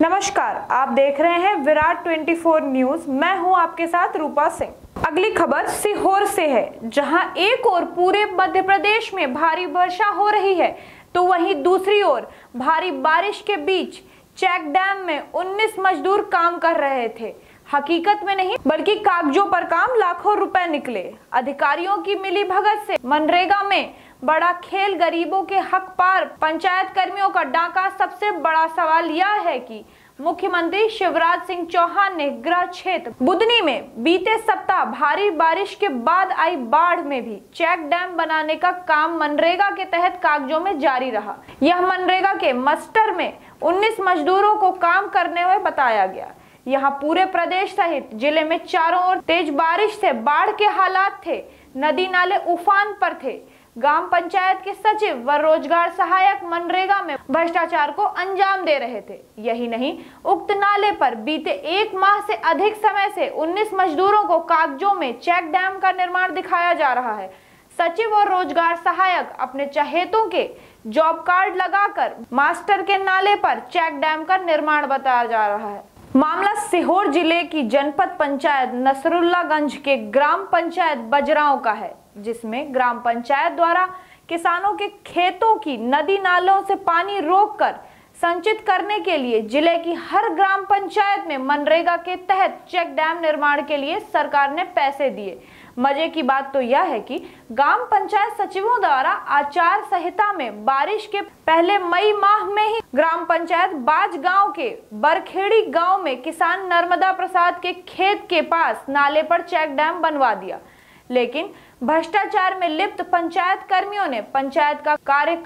नमस्कार, आप देख रहे हैं विराट 24 न्यूज। मैं हूं आपके साथ रूपा सिंह। अगली खबर सीहोर से है, जहां एक ओर पूरे मध्य प्रदेश में भारी वर्षा हो रही है तो वहीं दूसरी ओर भारी बारिश के बीच चेक डैम में 19 मजदूर काम कर रहे थे। हकीकत में नहीं बल्कि कागजों पर काम लाखों रुपए निकले। अधिकारियों की मिलीभगत से मनरेगा में बड़ा खेल गरीबों के हक पार पंचायत कर्मियों का डाका। सबसे बड़ा सवाल यह है कि मुख्यमंत्री शिवराज सिंह चौहान ने गृह क्षेत्र बुदनी में बीते सप्ताह भारी बारिश के बाद आई बाढ़ में भी चेक डैम बनाने का काम मनरेगा के तहत कागजों में जारी रहा। यह मनरेगा के मस्टर में 19 मजदूरों को काम करने हुए बताया गया। यहाँ पूरे प्रदेश सहित जिले में चारों ओर तेज बारिश से बाढ़ के हालात थे। नदी नाले उफान पर थे। ग्राम पंचायत के सचिव व रोजगार सहायक मनरेगा में भ्रष्टाचार को अंजाम दे रहे थे। यही नहीं, उक्त नाले पर बीते 1 माह से अधिक समय से 19 मजदूरों को कागजों में चेक डैम का निर्माण दिखाया जा रहा है। सचिव और रोजगार सहायक अपने चहेतों के जॉब कार्ड लगाकर मास्टर के नाले पर चेक डैम का निर्माण बताया जा रहा है। मामला सीहोर जिले की जनपद पंचायत नसरुल्लागंज के ग्राम पंचायत बजरांव का है, जिसमें ग्राम पंचायत द्वारा किसानों के खेतों की नदी नालों से पानी रोककर संचित करने के लिए जिले की हर ग्राम पंचायत में मनरेगा के तहत चेक डैम निर्माण के लिए सरकार ने पैसे दिए। मजे की बात तो यह है कि ग्राम पंचायत सचिवों द्वारा आचार संहिता में बारिश के पहले मई माह में ही ग्राम पंचायत बाज गांव के बरखेड़ी गांव में किसान नर्मदा प्रसाद के खेत के पास नाले पर चेक डैम बनवा दिया। लेकिन भ्रष्टाचार में लिप्त पंचायत कर्मियों ने पंचायत का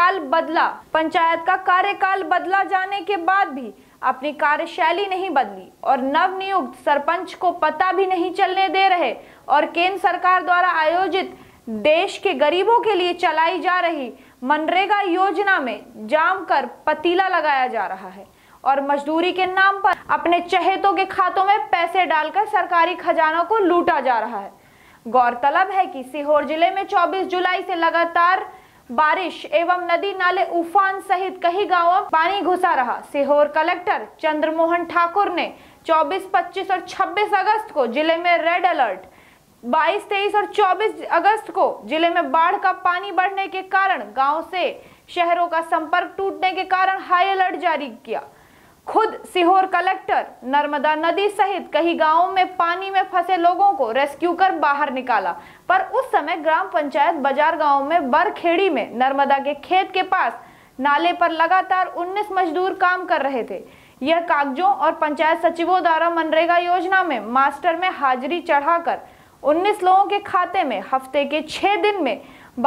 कार्यकाल बदला जाने के बाद भी अपनी कार्यशैली नहीं बदली और नवनियुक्त सरपंच को पता भी नहीं चलने दे रहे और केंद्र सरकार द्वारा आयोजित देश के गरीबों के लिए चलाई जा रही मनरेगा योजना में जमकर पतीला लगाया जा रहा है और मजदूरी के नाम पर अपने चहेतों के खातों में पैसे डालकर सरकारी खजाना को लूटा जा रहा है। गौरतलब है कि सीहोर जिले में 24 जुलाई से लगातार बारिश एवं नदी नाले उफान सहित कई गांवों में पानी घुसा रहा। सीहोर कलेक्टर चंद्रमोहन ठाकुर ने 24, 25 और 26 अगस्त को जिले में रेड अलर्ट, 22, 23 और 24 अगस्त को जिले में बाढ़ का पानी बढ़ने के कारण गांव से शहरों का संपर्क टूटने के कारण हाई अलर्ट जारी किया। खुद सीहोर कलेक्टर नर्मदा नदी सहित कई गांवों में पानी में फंसे लोगों को रेस्क्यू कर बाहर निकाला, पर उस समय ग्राम पंचायत बाजार गांव में बरखेड़ी में नर्मदा के खेत के पास नाले पर लगातार 19 मजदूर काम कर रहे थे। यह कागजों और पंचायत सचिवों द्वारा मनरेगा योजना में मास्टर में हाजिरी चढ़ाकर 19 लोगों के खाते में हफ्ते के 6 दिन में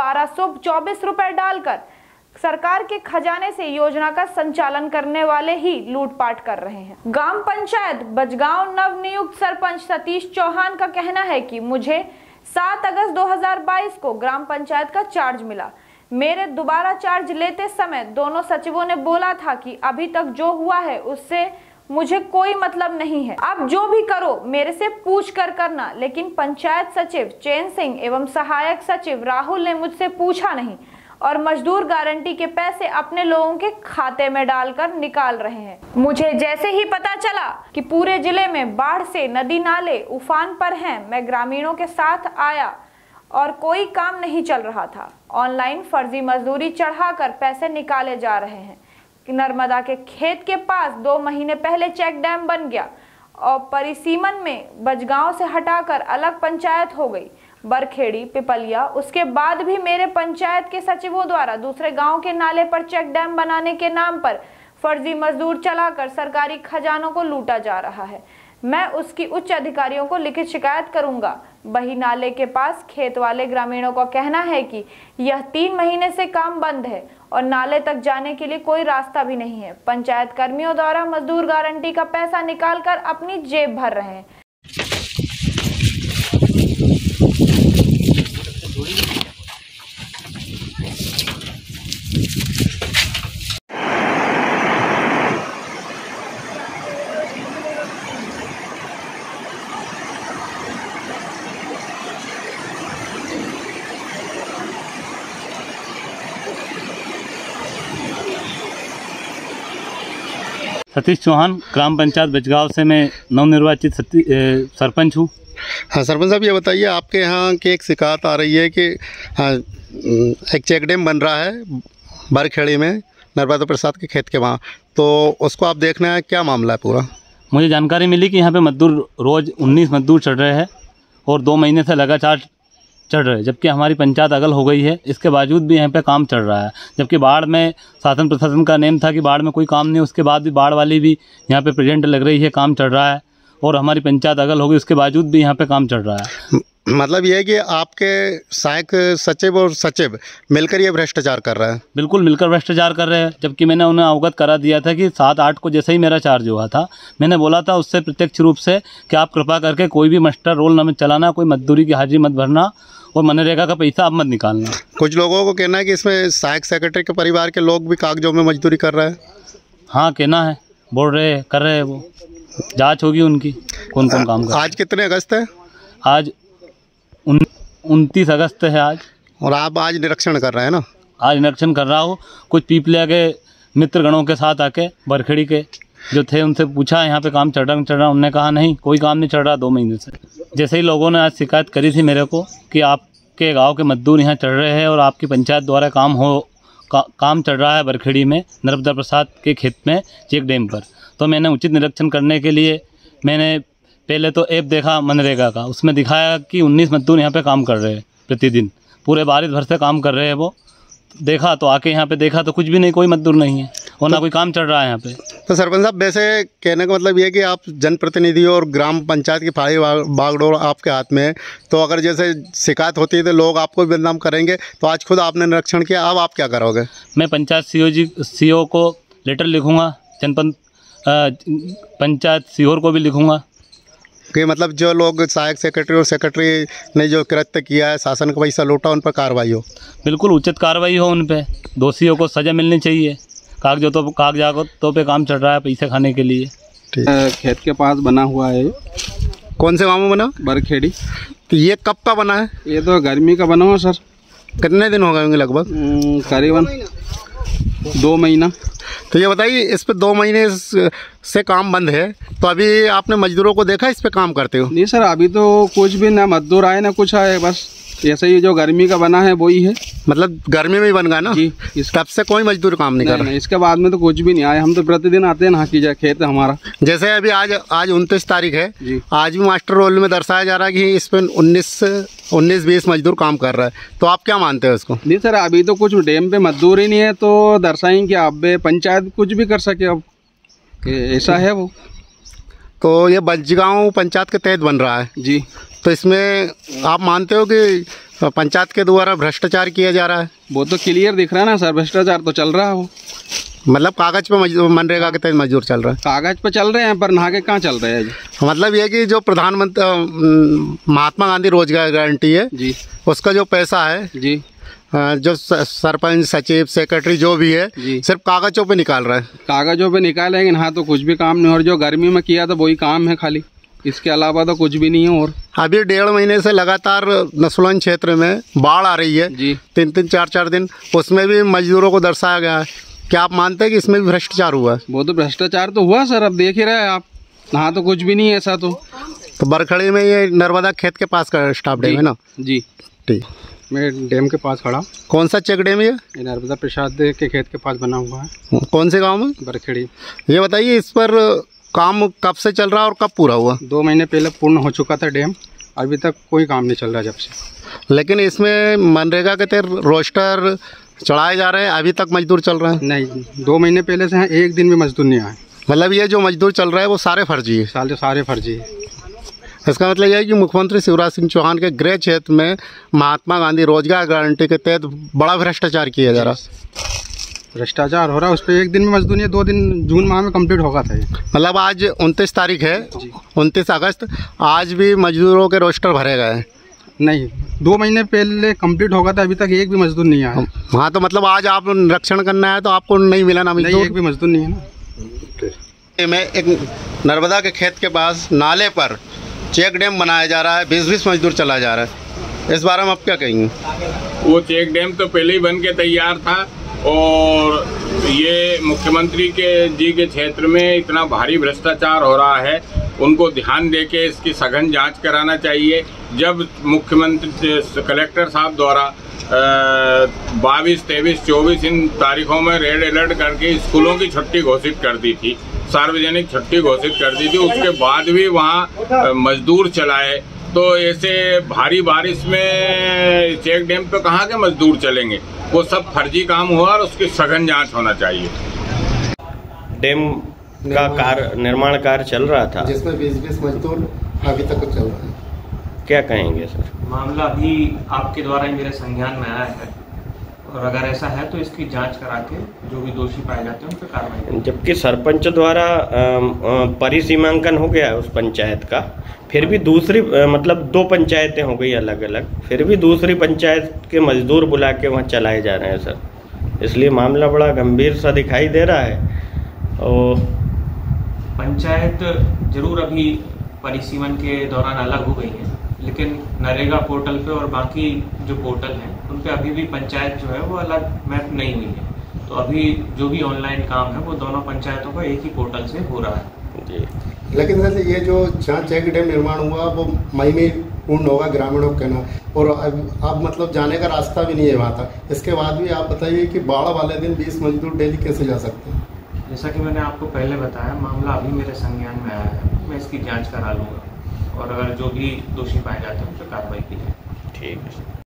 1224 रुपए डालकर सरकार के खजाने से योजना का संचालन करने वाले ही लूटपाट कर रहे हैं। ग्राम पंचायत बजगांव नवनियुक्त सरपंच सतीश चौहान का कहना है कि मुझे 7 अगस्त 2022 को ग्राम पंचायत का चार्ज मिला। मेरे दोबारा चार्ज लेते समय दोनों सचिवों ने बोला था कि अभी तक जो हुआ है उससे मुझे कोई मतलब नहीं है, आप जो भी करो मेरे से पूछ कर करना। लेकिन पंचायत सचिव चैन सिंह एवं सहायक सचिव राहुल ने मुझसे पूछा नहीं और मजदूर गारंटी के पैसे अपने लोगों के खाते में डालकर निकाल रहे हैं। मुझे जैसे ही पता चला कि पूरे जिले में बाढ़ से नदी नाले उफान पर हैं, मैं ग्रामीणों के साथ आया और कोई काम नहीं चल रहा था। ऑनलाइन फर्जी मजदूरी चढ़ाकर पैसे निकाले जा रहे हैं। नर्मदा के खेत के पास 2 महीने पहले चेक डैम बन गया और परिसीमन में बजगांव से हटाकर अलग पंचायत हो गई, बरखेड़ी पिपलिया। उसके बाद भी मेरे पंचायत के सचिवों द्वारा दूसरे गांव के नाले पर चेक डैम बनाने के नाम पर फर्जी मजदूर चलाकर सरकारी खजानों को लूटा जा रहा है। मैं उसकी उच्च अधिकारियों को लिखित शिकायत करूंगा। बही नाले के पास खेत वाले ग्रामीणों का कहना है कि यह 3 महीने से काम बंद है और नाले तक जाने के लिए कोई रास्ता भी नहीं है। पंचायत कर्मियों द्वारा मजदूर गारंटी का पैसा निकालकर अपनी जेब भर रहे हैं। सतीश चौहान, ग्राम पंचायत बचगांव से मैं नवनिर्वाचित सरपंच हूँ। हाँ सरपंच साहब, ये बताइए, आपके यहाँ की एक शिकायत आ रही है कि एक चेक डैम बन रहा है बरखेड़ी में, नर्मदा प्रसाद के खेत के वहाँ, तो उसको आप देखना है, क्या मामला है पूरा? मुझे जानकारी मिली कि यहाँ पे मजदूर रोज़ 19 मजदूर चढ़ रहे हैं और 2 महीने से लगातार चढ़ रहे हैं, जबकि हमारी पंचायत अगल हो गई है। इसके बावजूद भी यहाँ पे काम चल रहा है, जबकि बाढ़ में शासन प्रशासन का नेम था कि बाढ़ में कोई काम नहीं, उसके बाद भी बाढ़ वाली भी यहाँ पे प्रेजेंट लग रही है, काम चल रहा है। और हमारी पंचायत अगल हो गई, उसके बावजूद भी यहाँ पे काम चल रहा है। मतलब ये है कि आपके सहायक सचिव और सचिव मिलकर ये भ्रष्टाचार कर रहा है? बिल्कुल मिलकर भ्रष्टाचार कर रहे हैं, जबकि मैंने उन्हें अवगत करा दिया था कि 7-8 को जैसे ही मेरा चार्ज हुआ था, मैंने बोला था उससे प्रत्यक्ष रूप से कि आप कृपा करके कोई भी मास्टर रोल न मत चलाना, कोई मजदूरी की हाजिरी मत भरना और मनरेगा का पैसा आप मत निकालना। कुछ लोगों को कहना है कि इसमें सहायक सेक्रेटरी के परिवार के लोग भी कागजों में मजदूरी कर रहे हैं। हाँ, कहना है, बोल रहे हैं, कर रहे हैं, वो जांच होगी उनकी कौन कौन काम कर। आज कितने अगस्त है? आज 29 अगस्त है आज। और आप आज निरीक्षण कर रहे हैं ना? आज निरीक्षण कर रहा हूँ। कुछ पीपलिया के मित्रगणों के साथ आके बरखेड़ी के जो थे उनसे पूछा यहाँ पे काम चल रहा, उन्होंने कहा नहीं, कोई काम नहीं चल रहा 2 महीने से। जैसे ही लोगों ने आज शिकायत करी थी मेरे को कि आपके गांव के मजदूर यहाँ चढ़ रहे हैं और आपकी पंचायत द्वारा काम चल रहा है बरखेड़ी में नर्मदा प्रसाद के खेत में चेक डैम पर, तो मैंने उचित निरीक्षण करने के लिए मैंने पहले तो ऐप देखा मनरेगा का, उसमें दिखाया कि 19 मजदूर यहाँ पे काम कर रहे हैं प्रतिदिन, पूरे बारिश भर से काम कर रहे हैं। वो देखा तो आके यहाँ पे देखा तो कुछ भी नहीं, कोई मजदूर नहीं है और ना कोई काम चल रहा है यहाँ पे। तो सरपंच साहब, वैसे कहने का मतलब ये है कि आप जनप्रतिनिधि और ग्राम पंचायत की फाड़ी बागडोर आपके हाथ में है, तो अगर जैसे शिकायत होती है तो लोग आपको भी बदनाम करेंगे, तो आज खुद आपने निरीक्षण किया, अब आप क्या करोगे? मैं पंचायत सीओ को लेटर लिखूँगा, जनपद पंचायत सीओर को भी लिखूँगा कि मतलब जो लोग सहायक सेक्रेटरी और सेक्रेटरी ने जो कृत्य किया है, शासन का पैसा लूटा, उन पर कार्रवाई हो। बिल्कुल उचित कार्रवाई हो उन पे, दोषियों को सज़ा मिलनी चाहिए। कागजातों पे काम चल रहा है पैसे खाने के लिए। खेत के पास बना हुआ है। कौन से गाँव में बना? बरखेड़ी। तो ये कब का बना है? ये तो गर्मी का बना हुआ सर। कितने दिन हो गए होंगे लगभग? करीबन 2 महीना। तो ये बताइए, इस पे 2 महीने से काम बंद है, तो अभी आपने मजदूरों को देखा इस पे काम करते हो? नहीं सर, अभी तो कुछ भी ना मजदूर आए ना कुछ आए, बस ऐसे ही जो गर्मी का बना है वही है। मतलब गर्मी में ही बन गया ना जी? तब से कोई मजदूर काम नहीं कर रहा? इसके बाद में तो कुछ भी नहीं आए, हम तो प्रतिदिन आते हैं, नहा जा खेत है हमारा। जैसे अभी आज 29 तारीख है जी, आज भी मास्टर रोल में दर्शाया जा रहा है कि इस पर 19-20 मजदूर काम कर रहा है, तो आप क्या मानते हैं उसको? नहीं सर, अभी तो कुछ डैम पे मजदूर ही नहीं है, तो दर्शाएंगे अब पंचायत कुछ भी कर सके, अब ऐसा है वो। तो ये बचगांव पंचायत के तहत बन रहा है जी, तो इसमें आप मानते हो कि पंचायत के द्वारा भ्रष्टाचार किया जा रहा है? वो तो क्लियर दिख रहा है ना सर, भ्रष्टाचार तो चल रहा है वो। मतलब कागज पे मनरेगा के तहत मजदूर चल रहा है? कागज पे चल रहे हैं पर नहा के कहाँ चल रहे हैं जी। मतलब ये कि जो प्रधानमंत्री महात्मा गांधी रोजगार गारंटी है जी, उसका जो पैसा है जी, जो सरपंच सचिव सेक्रेटरी जो भी है जी, सिर्फ कागजों पे निकाल रहा है। कागजों पे निकालेंगे हाँ, तो कुछ भी काम नहीं। और जो गर्मी में किया था वही काम है खाली, इसके अलावा तो कुछ भी नहीं है। और अभी 1.5 महीने से लगातार नसुलन क्षेत्र में बाढ़ आ रही है जी, 3-3, 4-4 दिन, उसमें भी मजदूरों को दर्शाया गया है। क्या आप मानते हैं कि इसमें भी भ्रष्टाचार हुआ है? वो तो भ्रष्टाचार तो हुआ सर, अब देख ही रहे हैं आप, यहाँ तो कुछ भी नहीं है ऐसा। तो बरखेड़ी में ये नर्मदा खेत के पास का स्टाफ डैम है ना? जी ठीक, मैं डैम के पास खड़ा। कौन सा चेक डैम है ये? नर्मदा प्रसाद के खेत के पास बना हुआ है। कौन से गाँव में? बरखेड़ी। ये बताइए, इस पर काम कब से चल रहा है और कब पूरा हुआ? 2 महीने पहले पूर्ण हो चुका था डैम, अभी तक कोई काम नहीं चल रहा जब से। लेकिन इसमें मनरेगा के तहत रोस्टर चढ़ाए जा रहे हैं, अभी तक मजदूर चल रहे हैं? नहीं, 2 महीने पहले से एक दिन भी मजदूर नहीं आए। मतलब ये जो मजदूर चल रहा है वो सारे फर्जी है? सारे फर्जी है। इसका मतलब यह है कि मुख्यमंत्री शिवराज सिंह चौहान के गृह क्षेत्र में महात्मा गांधी रोजगार गारंटी के तहत बड़ा भ्रष्टाचार किया जा रहा है। भ्रष्टाचार हो रहा है, उस पर एक दिन में मजदूर नहीं है, 2 दिन जून माह में कंप्लीट होगा था ये। मतलब आज 29 तारीख है, 29 अगस्त, आज भी मजदूरों के रोस्टर भरे गए हैं? नहीं, 2 महीने पहले कंप्लीट होगा था, अभी तक एक भी मजदूर नहीं आया। हाँ, तो मतलब आज आप निरीक्षण करना है तो आपको नहीं मिला ना मजदूर? नहीं, एक भी मजदूर नहीं है ना। मैं एक नर्मदा के खेत के पास नाले पर चेक डैम बनाया जा रहा है, 20-20 मजदूर चला जा रहा है, इस बारे में आप क्या कहेंगे? वो चेक डैम तो पहले ही बन के तैयार था और ये मुख्यमंत्री जी के क्षेत्र में इतना भारी भ्रष्टाचार हो रहा है, उनको ध्यान देके इसकी सघन जांच कराना चाहिए। जब मुख्यमंत्री कलेक्टर साहब द्वारा 22, 23, 24 इन तारीखों में रेड अलर्ट करके स्कूलों की छुट्टी घोषित कर दी थी, सार्वजनिक छुट्टी घोषित कर दी थी, उसके बाद भी वहाँ मजदूर चलाए, तो ऐसे भारी बारिश में चेक डैम पे कहाँ के मजदूर चलेंगे? वो सब फर्जी काम हुआ और उसकी सघन जांच होना चाहिए। डैम का निर्माण कार्य चल रहा था, जिसमें 20 मजदूर अभी तक चल रहे हैं। क्या कहेंगे सर? मामला अभी आपके द्वारा ही मेरे संज्ञान में आया है, और अगर ऐसा है तो इसकी जांच करा के जो भी दोषी पाए जाते हैं उन पर कार्रवाई करें। जबकि सरपंच द्वारा परिसीमांकन हो गया उस पंचायत का, फिर भी दूसरी मतलब 2 पंचायतें हो गई अलग अलग, फिर भी दूसरी पंचायत के मजदूर बुला के वहाँ चलाए जा रहे हैं सर। इसलिए मामला बड़ा गंभीर सा दिखाई दे रहा है। और पंचायत जरूर अभी परिसीमन के दौरान अलग हो गई है, लेकिन नरेगा पोर्टल पे और बाकी जो पोर्टल हैं उन पे अभी भी पंचायत जो है वो अलग मैप नहीं हुई है। तो अभी जो भी ऑनलाइन काम है वो दोनों पंचायतों का एक ही पोर्टल से हो रहा है जी। लेकिन सर ये जो जहाँ चेक डैम निर्माण हुआ वो मई में पूर्ण होगा, ग्रामीणों के ना, और अब मतलब जाने का रास्ता भी नहीं है वहाँ तक। इसके बाद भी आप बताइए कि बाढ़ वाले दिन 20 मजदूर डेली कैसे जा सकते हैं? जैसा कि मैंने आपको पहले बताया, मामला अभी मेरे संज्ञान में आया है, मैं इसकी जांच करा लूँगा और अगर जो भी दोषी पाए जाते हैं उन पर कार्रवाई की जाए। ठीक है।